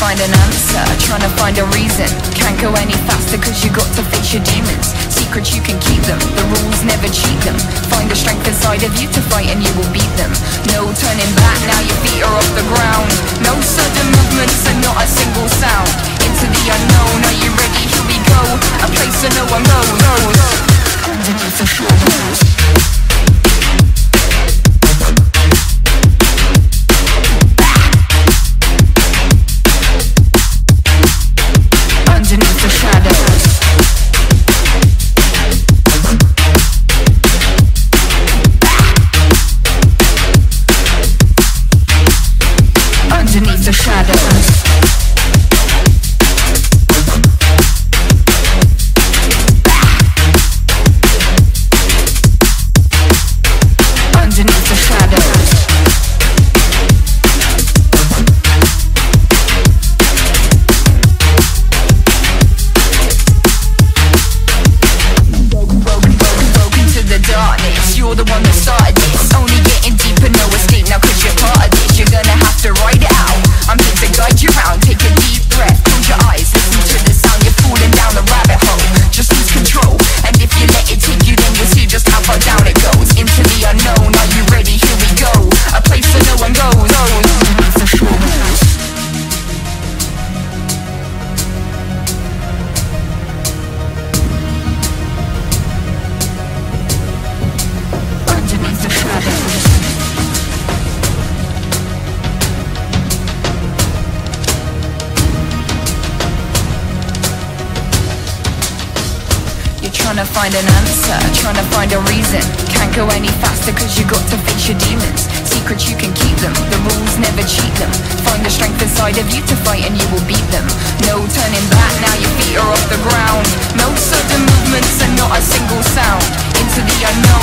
find an answer, trying to find a reason. Can't go any faster cause you got to face your demons. Secrets you can keep them, the rules never cheat them. Find the strength inside of you to fight and you will beat them. No turning back, now your feet are off the ground. No sudden movements and not a single sound. Into the unknown, are you ready? Here we go. A place where no one goes. Underneath the shadows. You're the one that started this. Only getting deeper, no escape now cause you're part of this. You're gonna have to ride it out. I'm here to guide you round. Take a deep breath, close your eyes, listen to the sound. You're falling down the rabbit hole, just lose control. And if you let it take you, then you'll see just how far down it goes. Into the unknown, are you ready? Here we go. A place where no one goes. Underneath the shadows. Trying to find an answer, trying to find a reason. Can't go any faster cause you got to face your demons. Secrets you can keep them, the rules never cheat them. Find the strength inside of you to fight and you will beat them. No turning back, now your feet are off the ground. No sudden movements and not a single sound. Into the unknown.